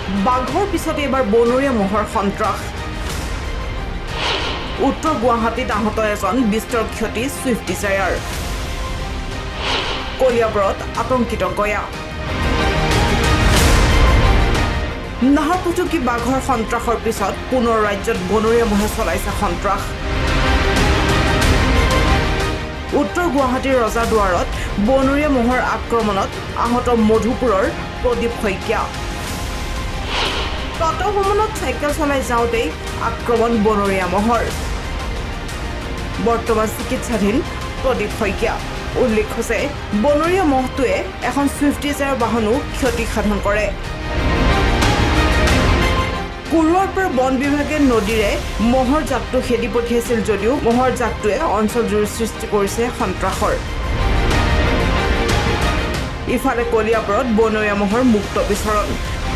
বাঘৰ পিছত এবাৰ বনৰীয়া মহৰ সন্ত্ৰাস উত্তৰ গুৱাহাটীত আহত এজন বিস্তৰ ক্ষতি ছুইফট ডিজায়াৰ কলিয়াবৰত আতংকিত গয়া নাহৰপুতুকী বাঘৰ সন্ত্ৰাসৰ পিছত পুনৰ ৰাজ্যত বনৰীয়া মহে চলাইছে সন্ত্ৰাস উত্তৰ গুৱাহাটীৰ ৰজাদুৱাৰত বনৰীয়া মহৰ আক্ৰমণত আহত মধুপুৰৰ প্ৰদীপ শইকীয়া ততভ্ৰমণত চাইকেল চলাই যাওঁতেই আক্ৰমণ বনৰীয়া মহৰ বৰ্তমান চিকিৎসাধীন প্ৰদীপ শইকীয়া উল্লেখ হৈছে বনৰীয়া মহটোৱে এখন ছুইফট ডিজায়াৰ বাহনো ক্ষতি সাধন কৰে কুৰুৱাৰ পৰা বন বিভাগে নদীৰে মহৰ জাকটো খেদি পঠিয়াইছিল যদিও মহৰ জাকটোৱে অঞ্চলজুৰি সৃষ্টি কৰিছে সন্ত্ৰাসৰ ইফালে কলিয়াবৰত বনৰীয়া মহৰ মুক্ত বিচৰণ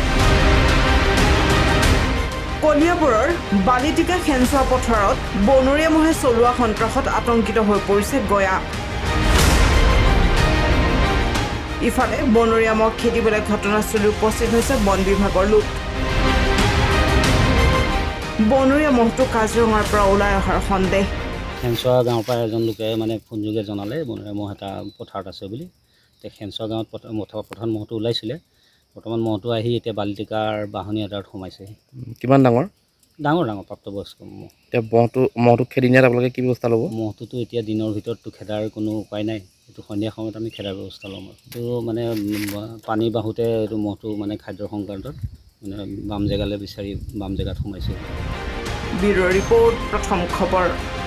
কলিয়াবৰৰ বালিটিকা খেনচোৱা পথাৰত বনৰীয়া মহে চলোৱা সন্ত্ৰাসত আতংকিত হৈ পৰিছে গয়া ইফালে বনৰীয়া মহ খেদিবলৈ ঘটনাস্থলী উপস্থিত হৈছে বন বিভাগৰ লোক বনৰীয়া মহটো কাজিৰঙাৰ পৰা ওলাই অহাৰ সন্দেহ খেনচোৱা গাঁৱৰ পৰা এজন লোকে মানে ফোনযোগে জনালে বনৰীয়া মহ এটা পথাৰত আছে বুলি খেনচোৱা গাঁৱত প্ৰধান মহটো ওলাইছিলে বৰ্তমান মহটো আহি এতিয়া বালিটিকাৰ বাহনী এটাত সোমাইছে কিমান ডাঙৰ ডাঙৰ প্ৰাপ্তবয়স্ক মহ এতিয়া মহটো খেদি নিয়াত আপোনালোকে কি ব্যৱস্থা ল'ব মহটোতো এতিয়া দিনৰ ভিতৰততো খেদাৰ কোনো উপায় নাই এইটো সন্ধিয়া সময়ত আমি খেদাৰ ব্যৱস্থা ল'ম এইটো মানে পানী বাহুতে এইটো মহটো মানে খাদ্যৰ সংক্ৰান্তত মানে বাম জেগালৈ বিচাৰি বাম জেগাত সোমাইছে ব্যুৰ' ৰিপৰ্ট প্ৰথম খবৰ